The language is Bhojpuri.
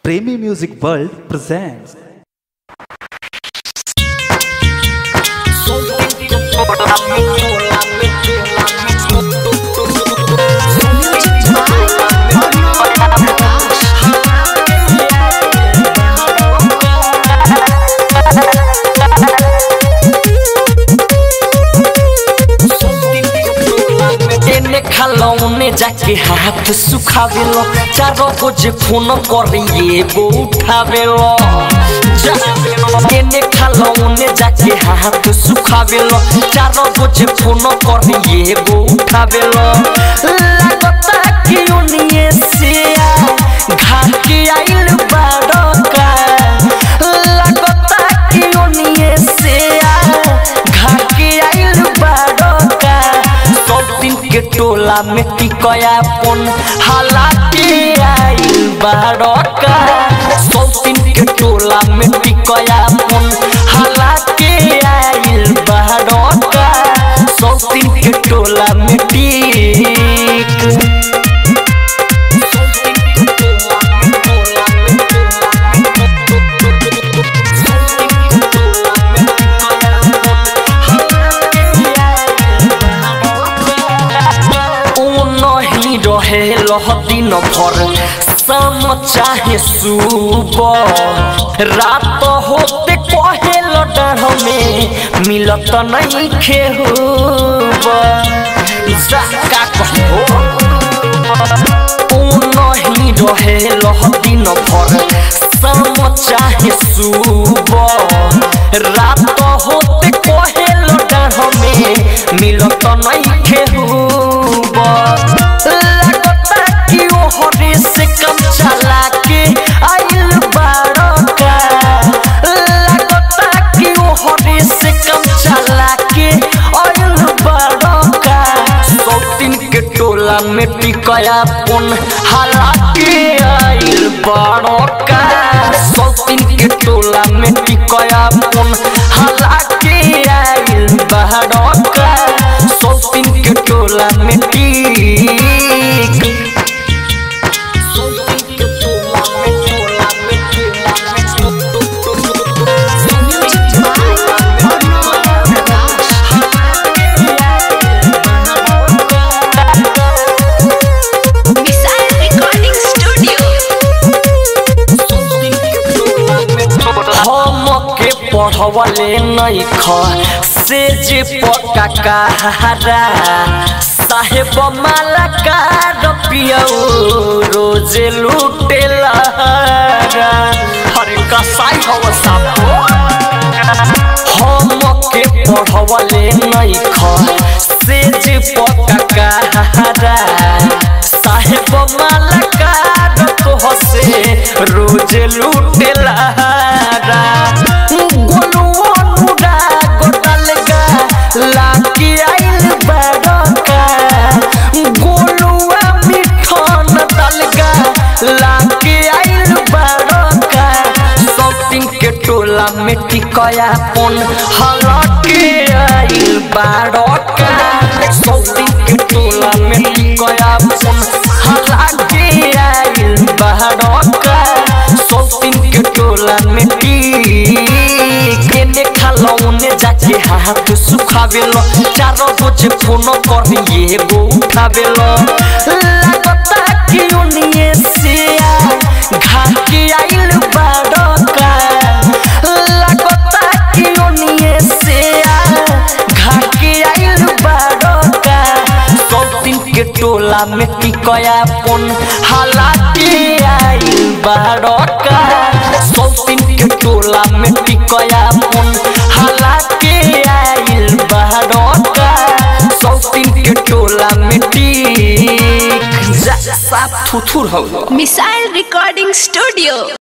Premi Music World presents खालौने जाके हाथ सुखावेलो चारों बजे फोन करिए वो उठावेलो एने खालौने जाके हाथ सुखावेलो चारों बजे फोन करिए वो उठावेलो लगता कि उन्हीं से घाट के आइल बड़का लगता कि उन्हीं से घाट के आइल बड़का के टोला में टिकया पन हालाके आइल बड़का सौतीन के टोला में टिकया पन हालाके आइल बड़का सौतीन के टोला में रहे दिन भर शाम चाहे सुबह रात होते कहे लटर में मिलत नहीं खेहुबा का कहो नहीं रहे दिन भर शाम चाहे सुबह रात होते कहे लटर में मिलत नहीं खेहुबा हरे से कम चला के आइल बड़का लगता कि वो हरे से कम चला के आइल बड़का सौतीन के टोला में टिकया पन हालाके आइल बड़का सौतीन के टोला में टिकया पन हालाके आइल बड़का सौतीन के टोला में पढ़वले नहीं से जे पक्का कहारा साहेब माला का रपियाओ रोज लूटेला हरे कसाई हो सापो हम के पढ़वले नहीं से जे पक्का कहारा साहेब माला का रतो से रोज लूटेला लाकी आइल बड़का गोलुआ मिठन तलगा लाकी आइल बड़का सौतीन के टोला में टिकया पन हालाके आइल बड़का सौतीन के टोला में टिकया पन हालाके आइल बड़का सौतीन के टोला में खालौने जाके हाथ सुखावेलो चारों बजे फोन करिए वो उठावेलो लगता कि उन्हीं से घाट के आइल बड़का लगता कि उन्हीं से घाट के आइल बड़का सौतीन के टोला में टिकया पन हालाके आइल बड़का सौतीन के टोला में टिकया पन हालाके आइल बड़का सौतीन के टोला में टिक जा साफ थुथुर हो मिसाइल रिकॉर्डिंग स्टूडियो।